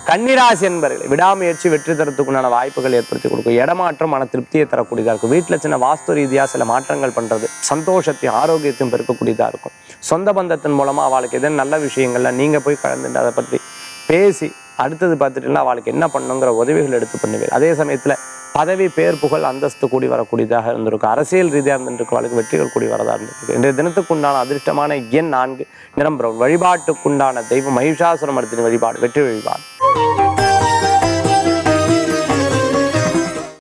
கன்னிராசி என்பவர்கள் விடாமுயற்சி வெற்றி தரத்துக்குண்டான வாய்ப்புகள் ஏற்படுத்தி கொடுக்கும். இடமாற்றம் மன திருப்தியை தரக்கூடியதாக இருக்கும். வீட்டில் சின்ன வாஸ்து ரீதியாக சில மாற்றங்கள் பண்ணுறது சந்தோஷத்தையும் ஆரோக்கியத்தையும் பெருக்கக்கூடியதாக இருக்கும். சொந்த பந்தத்தின் மூலமாக அவளுக்கு எதுவும் நல்ல விஷயங்கள்ல நீங்கள் போய் கலந்துட்டு அதை பற்றி பேசி அடுத்தது பார்த்துட்டுனா அவளுக்கு என்ன பண்ணுங்கிற உதவிகள் எடுத்து பண்ணுவீர். அதே சமயத்தில் பதவி பேர் புகழ் அந்தஸ்து கூடி வரக்கூடியதாக இருந்திருக்கும். அரசியல் ரீதியாக இருந்துருக்கு அவளுக்கு வெற்றிகள் கூடி வரதாக இருந்திருக்கு. இன்றைய தினத்துக்குண்டான அதிர்ஷ்டமான எண் 4, நிறம் பிரவுன். வழிபாட்டுக்குண்டான தெய்வம் மகிஷாசுரமர்த்தினி வழிபாடு வெற்றி வழிபாடு.